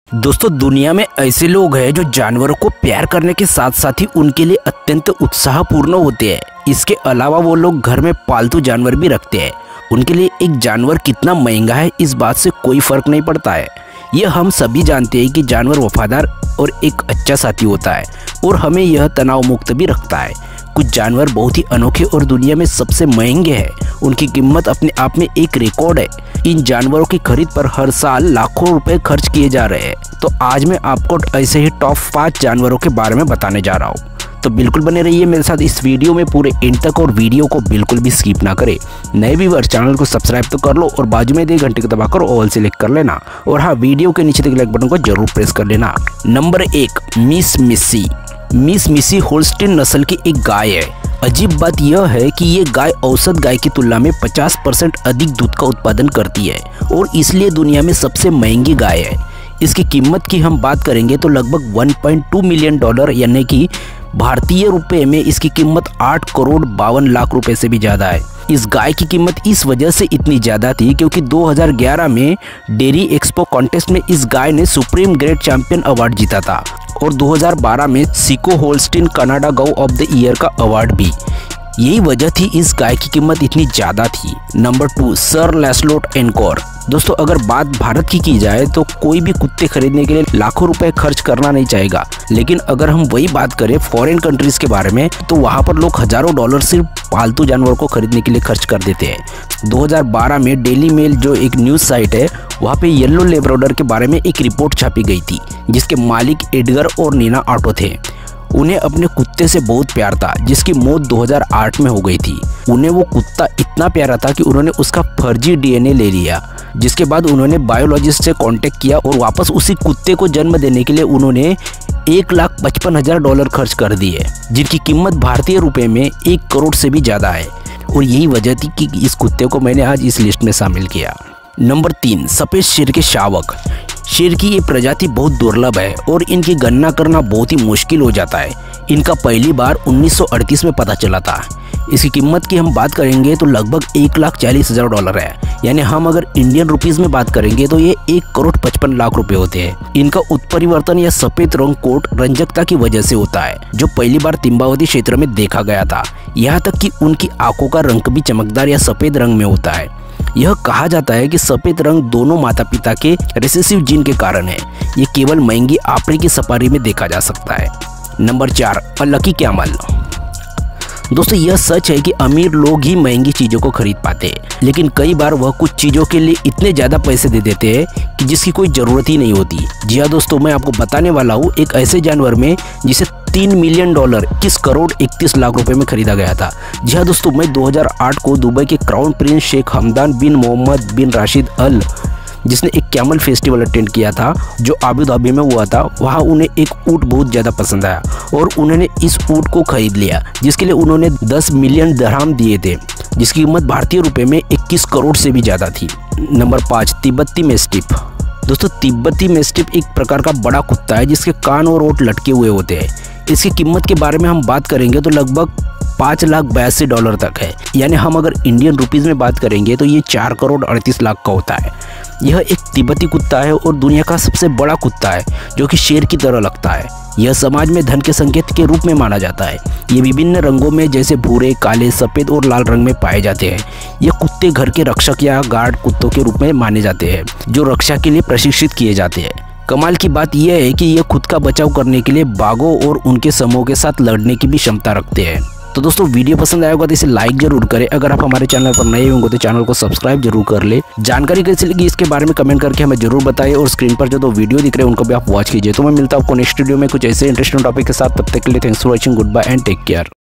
दोस्तों, दुनिया में ऐसे लोग हैं जो जानवरों को प्यार करने के साथ साथ ही उनके लिए अत्यंत उत्साहपूर्ण होते हैं। इसके अलावा वो लोग घर में पालतू जानवर भी रखते हैं। उनके लिए एक जानवर कितना महंगा है इस बात से कोई फर्क नहीं पड़ता है। ये हम सभी जानते हैं कि जानवर वफादार और एक अच्छा साथी होता है और हमें यह तनाव मुक्त भी रखता है। कुछ जानवर बहुत ही अनोखे और दुनिया में सबसे महंगे हैं। उनकी कीमत अपने आप में एक रिकॉर्ड है। इन जानवरों की खरीद पर हर साल लाखों रुपए खर्च किए जा रहे हैं। तो आज मैं आपको ऐसे ही टॉप 5 जानवरों के बारे में बताने जा रहा हूँ। तो बिल्कुल बने रहिए मेरे साथ इस वीडियो में पूरे एंड तक और वीडियो को बिल्कुल भी स्किप ना करें। नए व्यूअर्स चैनल को सब्सक्राइब तो कर लो और बाजू में दे घंटे को दबाकर ऑल सेलेक्ट कर लेना। और हाँ, वीडियो के नीचे लाइक बटन को जरूर प्रेस कर लेना। Number 1, miss Missy. Miss Missy Holstein नस्ल की एक गाय है। अजीब बात यह है कि ये गाय औसत गाय की तुलना में 50% अधिक दूध का उत्पादन करती है और इसलिए दुनिया में सबसे महंगी गाय है। इसकी कीमत की हम बात करेंगे तो लगभग $1.2 मिलियन यानी कि भारतीय रुपए में इसकी कीमत 8 करोड़ 52 लाख रुपए से भी ज़्यादा है। इस गाय की कीमत इस वजह से इतनी ज़्यादा थी क्योंकि 2011 में डेयरी एक्सपो कॉन्टेस्ट में इस गाय ने सुप्रीम ग्रेड चैंपियन अवार्ड जीता था और 2012 में सिको Holstein Canada cow of the year का अवार्ड भी। यही वजह थी इस गाय की कीमत इतनी ज़्यादा थी। Number 2, sir Lancelot Encore. दोस्तों, अगर बात भारत की जाए तो कोई भी कुत्ते खरीदने के लिए लाखों रुपए खर्च करना नहीं चाहेगा। लेकिन अगर हम वही बात करें फॉरेन कंट्रीज के बारे में तो वहाँ पर लोग हजारों डॉलर सिर्फ पालतू जानवरों को खरीदने के लिए खर्च कर देते हैं। 2012 में डेली मेल जो एक न्यूज़ साइट है वहाँ पे येलो लेब्राडोर के बारे में एक रिपोर्ट छापी गई थी जिसके मालिक एडगर और नीना ऑटो थे। उन्हें अपने कुत्ते से बहुत प्यार था जिसकी मौत 2008 में हो गई थी। उन्हें वो कुत्ता इतना प्यारा था कि उन्होंने उसका फर्जी डीएनए ले लिया, जिसके बाद उन्होंने बायोलॉजिस्ट से कांटेक्ट किया और वापस उसी कुत्ते को जन्म देने के लिए उन्होंने $1,55,000 खर्च कर दिए, जिनकी कीमत भारतीय रुपए में 1 करोड़ से भी ज़्यादा है। और यही वजह थी कि इस कुत्ते को मैंने आज इस लिस्ट में शामिल किया। नंबर 3, सफ़ेद शेर के शावक। शेर की ये प्रजाति बहुत दुर्लभ है और इनकी गणना करना बहुत ही मुश्किल हो जाता है। इनका पहली बार 1938 में पता चला था। इसकी कीमत की हम बात करेंगे तो लगभग $1,40,000 है। यानी हम अगर इंडियन रुपीस में बात करेंगे तो ये 1 करोड़ 55 लाख रुपए होते हैं। इनका उत्परिवर्तन या सफ़ेद रंग कोट रंजकता की वजह से होता है जो पहली बार तिम्बावती क्षेत्र में देखा गया था। यहाँ तक कि उनकी आंखों का रंग भी चमकदार या सफ़ेद रंग में होता है। यह कहा जाता है कि सफ़ेद रंग दोनों माता पिता के रिसेसिव जीन के कारण है। ये केवल महंगी अफ्रीकी सफारी में देखा जा सकता है। Number 4, lucky camel. दोस्तों, यह सच है कि अमीर लोग ही महंगी चीज़ों को खरीद पाते हैं, लेकिन कई बार वह कुछ चीज़ों के लिए इतने ज़्यादा पैसे दे देते हैं कि जिसकी कोई ज़रूरत ही नहीं होती। जी हाँ दोस्तों, मैं आपको बताने वाला हूँ एक ऐसे जानवर में जिसे $3 मिलियन 21 करोड़ 31 लाख रुपए में खरीदा गया था। जी हाँ दोस्तों, मैं 2008 को दुबई के crown prince Sheikh Hamdan bin Mohammed bin Rashid Al, जिसने एक कैमल फेस्टिवल अटेंड किया था जो अबू धाबी में हुआ था, वहाँ उन्हें एक ऊँट बहुत ज़्यादा पसंद आया और उन्होंने इस ऊँट को खरीद लिया, जिसके लिए उन्होंने 10 मिलियन दिरहम दिए थे, जिसकी कीमत भारतीय रुपए में 21 करोड़ से भी ज़्यादा थी। नंबर 5, तिब्बती मैस्टिफ। दोस्तों, तिब्बती मैस्टिफ एक प्रकार का बड़ा कुत्ता है जिसके कान और ओंठ लटके हुए होते हैं। इसकी कीमत के बारे में हम बात करेंगे तो लगभग $5,82,000 तक है। यानी हम अगर इंडियन रुपीस में बात करेंगे तो ये 4 करोड़ 38 लाख का होता है। यह एक तिब्बती कुत्ता है और दुनिया का सबसे बड़ा कुत्ता है जो कि शेर की तरह लगता है। यह समाज में धन के संकेत के रूप में माना जाता है। ये विभिन्न रंगों में जैसे भूरे, काले, सफ़ेद और लाल रंग में पाए जाते हैं। ये कुत्ते घर के रक्षक या गार्ड कुत्तों के रूप में माने जाते हैं जो रक्षा के लिए प्रशिक्षित किए जाते हैं। कमाल की बात यह है कि ये खुद का बचाव करने के लिए बाघों और उनके समूह के साथ लड़ने की भी क्षमता रखते हैं। तो दोस्तों, वीडियो पसंद आया होगा तो इसे लाइक जरूर करें। अगर आप हमारे चैनल पर नए होंगे तो चैनल को सब्सक्राइब जरूर कर ले। जानकारी कैसी लगी इसके बारे में कमेंट करके हमें जरूर बताइए और स्क्रीन पर जो 2 वीडियो दिख रहे हैं उनको भी आप वॉच कीजिए। तो मैं मिलता हूं आपको नेक्स्ट वीडियो में कुछ ऐसे इंटरेस्टिंग टॉपिक के साथ। तब तक के लिए thanks for watching, good bye and take care.